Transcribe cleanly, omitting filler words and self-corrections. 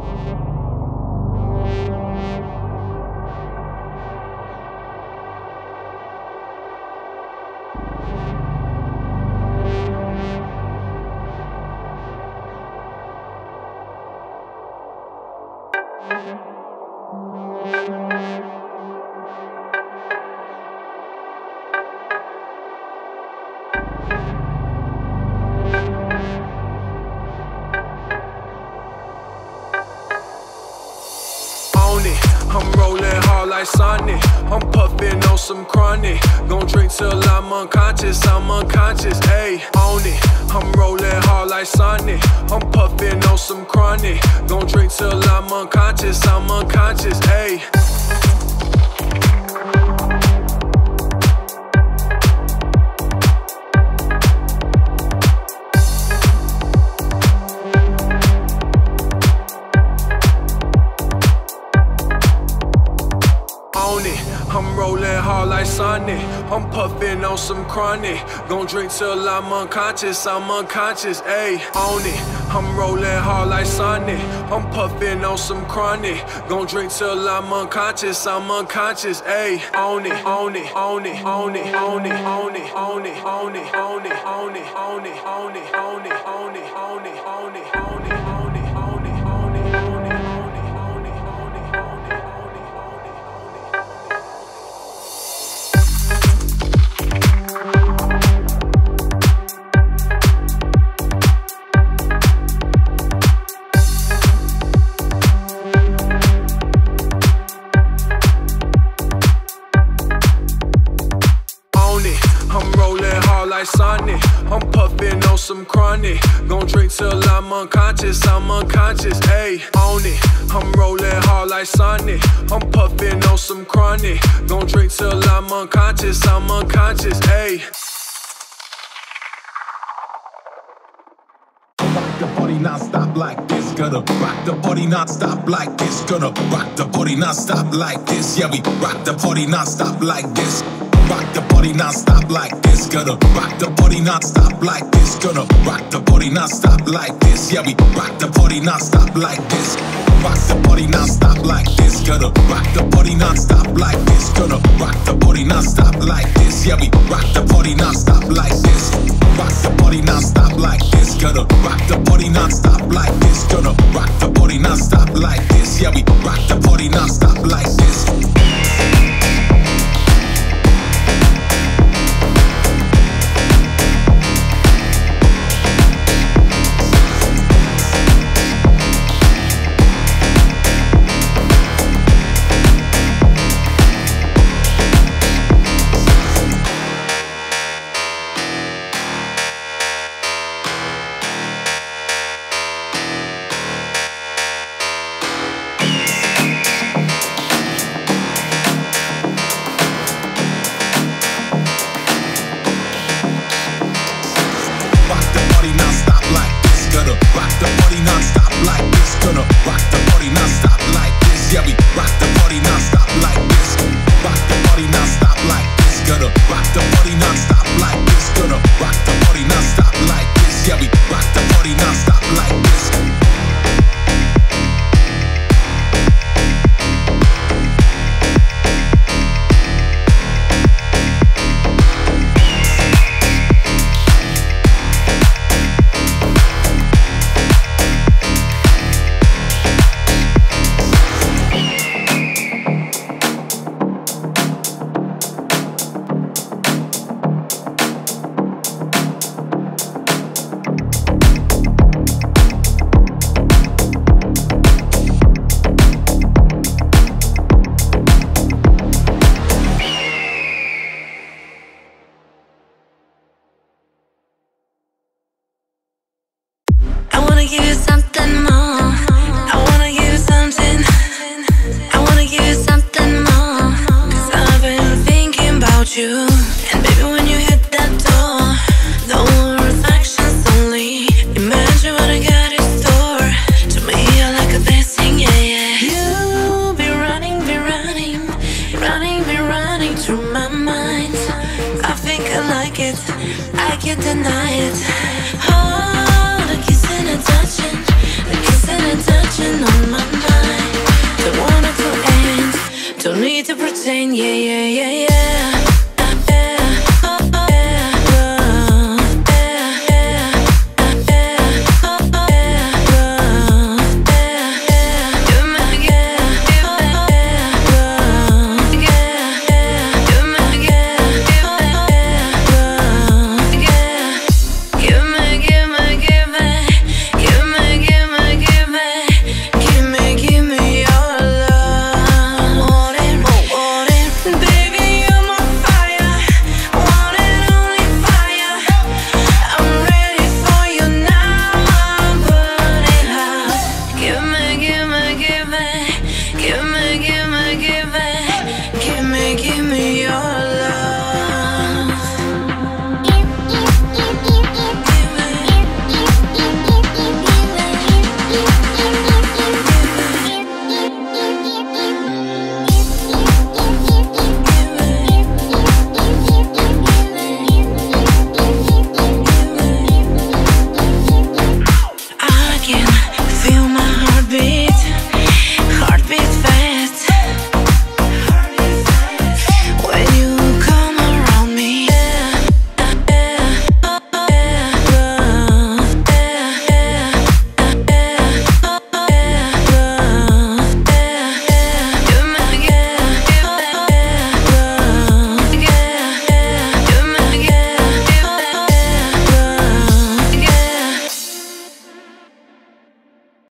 I'm rolling hard like Sonic. I'm puffing on some chronic. Gon' drink till I'm unconscious, ayy, on it. I'm rolling hard like Sonic. I'm puffing on some chronic. Gon' drink till I'm unconscious, ayy. I'm rolling hard like Sonic. I'm puffing on some chronic. Gon' drink till I'm unconscious, ayy, on it. I'm rolling hard like Sonic. I'm puffing on some chronic. Gon' drink till I'm unconscious, ayy, on it, on it, on it, on it, on it, on it, on it, on it, on it, on it, on it, on it, on it, on it, on it, on it, on it. I'm rolling hard like Sonic. I'm puffing on some chronic. Gon' drink till I'm unconscious, ayy, on it. I'm rolling hard like Sonic. I'm puffing on some chronic. Gon' drink till I'm unconscious, ayy. Rock the body non-stop like this. Gonna rock the body non-stop like this. Gonna rock the body non-stop like this. Yeah, we rock the body non-stop like this. Rock the body non-stop like this. Gonna rock the body non-stop like this. Gonna rock the body non-stop like this. Yeah, we rock the body non-stop like this. Rock the body non-stop like this. Gonna rock the body non-stop like this. Gonna rock the body non-stop like this. Yeah, we rock the body non-stop like this. Rock the body non-stop like this. Gonna rock the body non-stop like this. Gonna rock the body